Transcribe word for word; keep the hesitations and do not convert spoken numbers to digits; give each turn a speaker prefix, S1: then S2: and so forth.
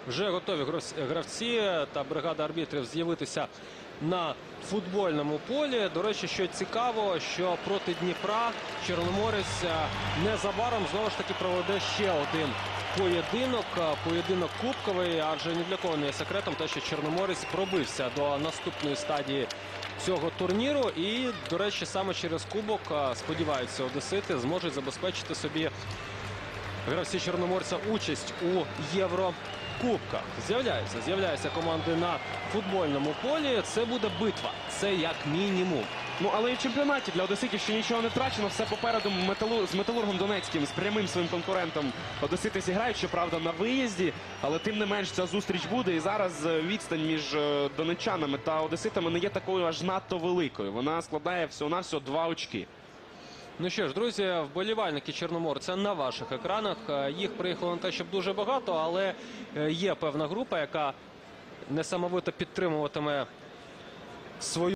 S1: Вже готові гравці та бригада арбітрів з'явитися на футбольному полі. До речі, що цікаво, що проти Дніпра Чорноморець незабаром знову ж таки проведе ще один поєдинок. Поєдинок кубковий, адже ні для кого не є секретом те, що Чорноморець пробився до наступної стадії цього турніру. І, до речі, саме через кубок, сподіваються, одесити зможуть забезпечити собі гравці Чорноморця участь у Єврокубках. З'являються, з'являються команди на футбольному полі. Це буде битва. Це як мінімум.
S2: Ну, але і в чемпіонаті для одеситів ще нічого не втрачено. Все попереду металу... з Металургом Донецьким, з прямим своїм конкурентом одесити зіграють, щоправда, на виїзді. Але тим не менш ця зустріч буде. І зараз відстань між донеччанами та одеситами не є такою аж надто великою. Вона складає всього-навсього два очки.
S1: Ну що ж, друзі, вболівальники Чорноморця на ваших екранах. Їх приїхало не те, щоб дуже багато, але є певна група, яка несамовито підтримуватиме свою